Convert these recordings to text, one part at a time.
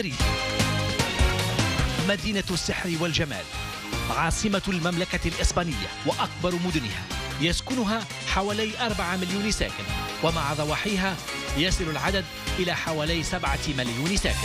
مدريد، مدينة السحر والجمال، عاصمة المملكة الإسبانية وأكبر مدنها، يسكنها حوالي 4 مليون ساكن، ومع ضواحيها يصل العدد إلى حوالي 7 مليون ساكن.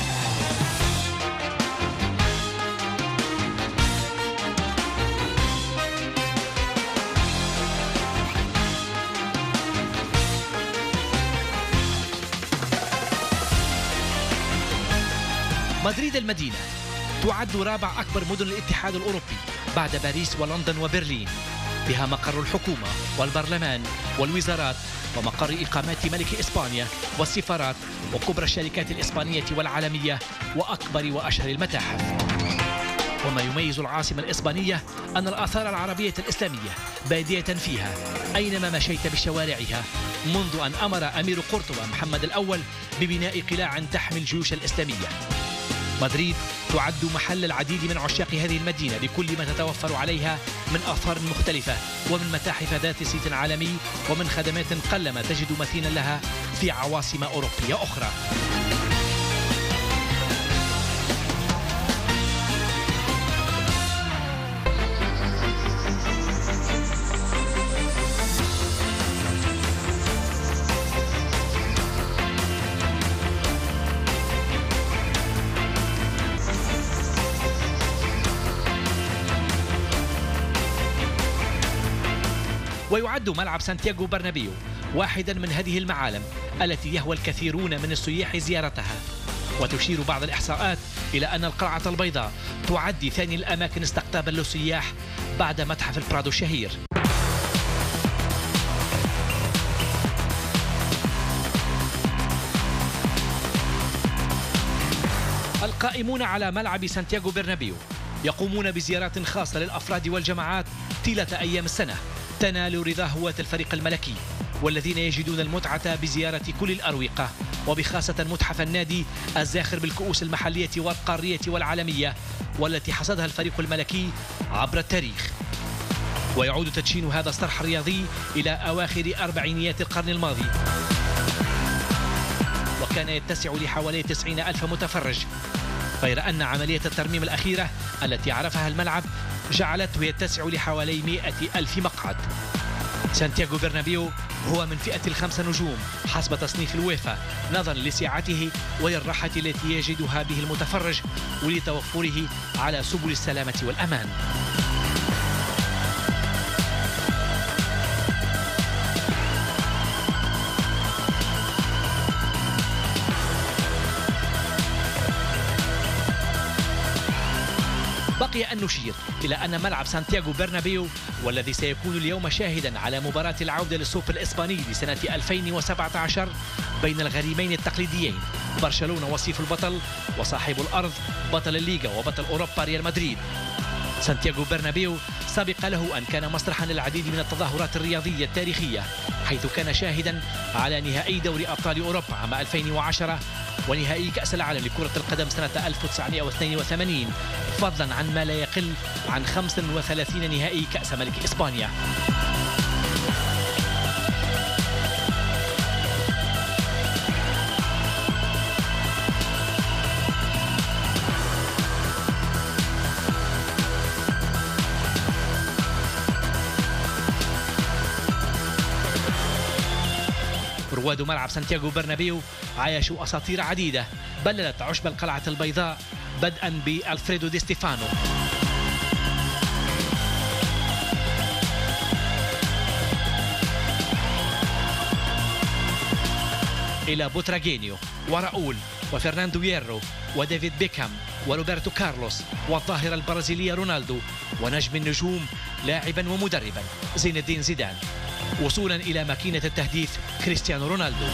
مدريد المدينة تعد رابع أكبر مدن الاتحاد الأوروبي بعد باريس ولندن وبرلين، بها مقر الحكومة والبرلمان والوزارات ومقر إقامات ملك إسبانيا والسفارات وكبرى الشركات الإسبانية والعالمية وأكبر وأشهر المتاحف. وما يميز العاصمة الإسبانية أن الآثار العربية الإسلامية بادية فيها أينما مشيت بشوارعها، منذ أن أمر أمير قرطبة محمد الأول ببناء قلاع تحمي الجيوش الإسلامية. مدريد تعد محل العديد من عشاق هذه المدينة بكل ما تتوفر عليها من آثار مختلفة ومن متاحف ذات صيت عالمي ومن خدمات قلما تجد مثيلا لها في عواصم أوروبية أخرى. ويعد ملعب سانتياغو برنابيو واحدا من هذه المعالم التي يهوى الكثيرون من السياح زيارتها. وتشير بعض الإحصاءات إلى أن القلعة البيضاء تعد ثاني الأماكن استقطابا للسياح بعد متحف البرادو الشهير. القائمون على ملعب سانتياغو برنابيو يقومون بزيارات خاصة للأفراد والجماعات طيلة أيام السنة تنال رضا هواة الفريق الملكي، والذين يجدون المتعة بزيارة كل الأروقة، وبخاصة متحف النادي الزاخر بالكؤوس المحلية والقارية والعالمية والتي حصدها الفريق الملكي عبر التاريخ. ويعود تدشين هذا الصرح الرياضي إلى أواخر أربعينيات القرن الماضي، وكان يتسع لحوالي 90,000 متفرج، غير أن عملية الترميم الأخيرة التي عرفها الملعب جعلته يتسع لحوالي 100,000 مقعد. سانتياغو برنابيو هو من فئة ال5 نجوم حسب تصنيف الويفا نظرا لسعته وللراحة التي يجدها به المتفرج ولتوفره على سبل السلامة والأمان. بقي أن نشير إلى أن ملعب سانتياغو برنابيو والذي سيكون اليوم شاهدا على مباراة العودة للسوبر الإسباني لسنة 2017 بين الغريمين التقليديين برشلونة وصيف البطل وصاحب الأرض بطل الليغا وبطل أوروبا ريال مدريد. سانتياغو برنابيو سبق له أن كان مسرحا للعديد من التظاهرات الرياضية التاريخية، حيث كان شاهدا على نهائي دوري أبطال أوروبا عام 2010 ونهائي كأس العالم لكرة القدم سنة 1982، فضلا عن ما لا يقل عن 35 نهائي كأس ملك إسبانيا. رواد ملعب سانتياغو برنابيو عايشوا أساطير عديدة بللت عشب القلعة البيضاء، بدءا بألفريدو دي ستيفانو إلى بوتراغينيو وراؤول وفرناندو ييرو وديفيد بيكهام وروبرتو كارلوس والظاهرة البرازيلية رونالدو ونجم النجوم لاعبا ومدربا زين الدين زيدان، وصولا إلى ماكينة التهديف كريستيانو رونالدو.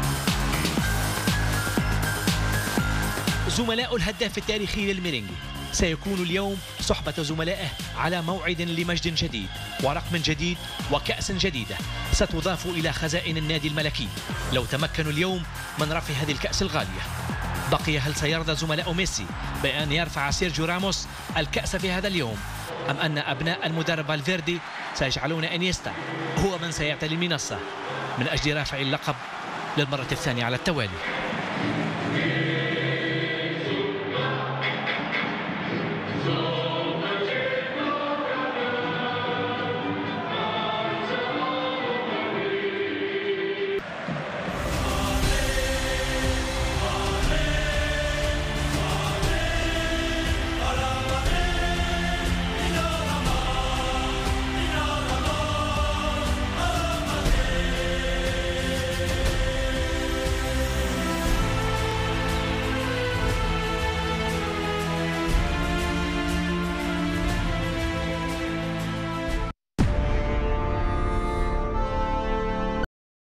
زملاء الهداف التاريخي للميرينج سيكون اليوم صحبة زملائه على موعد لمجد جديد ورقم جديد وكأس جديدة ستضاف إلى خزائن النادي الملكي لو تمكنوا اليوم من رفع هذه الكأس الغالية. بقي هل سيرضى زملاء ميسي بأن يرفع سيرجيو راموس الكأس في هذا اليوم، أم أن أبناء المدرب فالفيردي سيجعلون أنيستا هو من سيعتلي المنصة من أجل رفع اللقب للمرة الثانية على التوالي؟